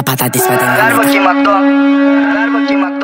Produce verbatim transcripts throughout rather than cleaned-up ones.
patates beden. Ver bakayım Akdo. Ver bakayım Akdo.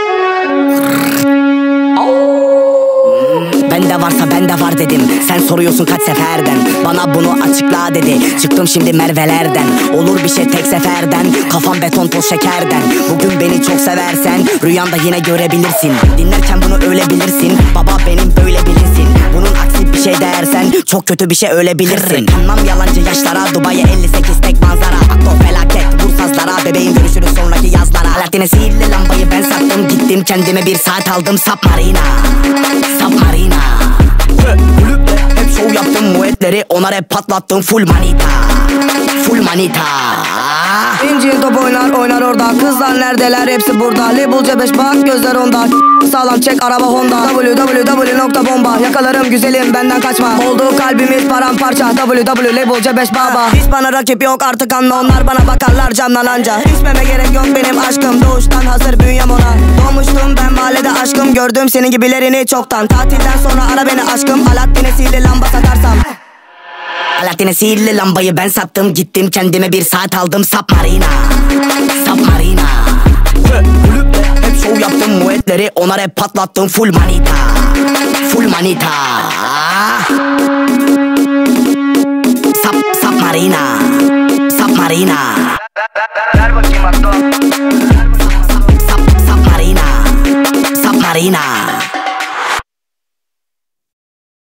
Bende varsa bende var dedim. Sen soruyorsun kaç seferden. Bana bunu açıkla dedi. Çıktım şimdi Merve'lerden. Olur bir şey tek seferden. Kafam beton toz şekerden. Bugün beni çok seversen rüyanda yine görebilirsin. Dinlerken bunu öyle bilirsin. Baba benim böyle bilinsin. Bunun aksi bir şey dersen çok kötü bir şey öyle bilirsin. Anlam yalancı yaşlara. Dubai'ye elli sekiz tek manzara. Akdo felaket vur sazlara. Bebeğim görüşürüz sonraki yazlara. Alaaddin'e sihirli lambayı ben sattım. Gittim kendime bir saat aldım. Submarina Submarina. Kulüpte hep show yaptım, muetleri ona rap patlattım. Full manita Full manita. İncil top oynar oynar orada. Kızlar neredeler hepsi burada. Label C beş bak gözler onda. Sağlam çek araba Honda. w w w nokta bomba. Yakalarım güzelim benden kaçma. Oldu kalbimiz paramparça. w w label C beş baba. Hiç bana rakip yok artık anla. Onlar bana bakarlar camdan anca. İçmeme gerek yok benim aşkım. Doğuştan hazır bünyem ona. Doğmuştum ben mahallede aşkım. Gördüm senin gibilerini çoktan. Tatilden sonra ara beni aşkım. Alaaddin'e sihirli lamba satarsam. Alaaddin'e sihirli lambayı ben sattım. Gittim kendime bir saat aldım. Submarina Submarina. Kulüpte hep show yaptım, muetleri ona rap patlattım. Full manita Full manita. Sub Submarina Submarina. Ver bakayım Akdo.